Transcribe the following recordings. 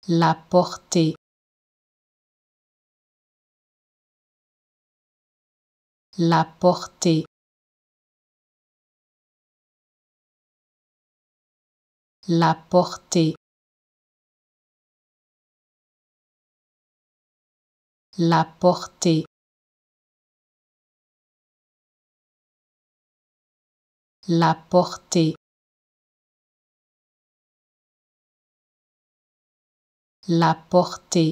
la portée, la portée, la portée, la portée, la portée, la portée,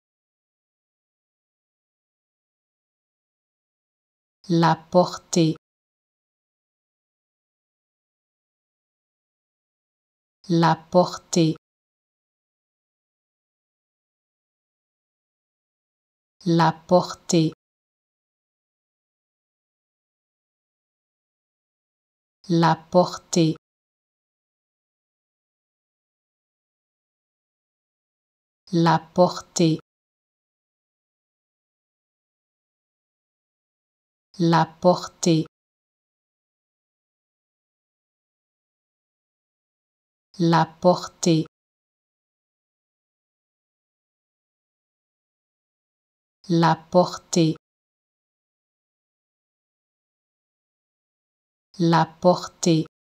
la portée, la portée, la portée, la portée, la portée, la portée, la portée, la portée, la portée,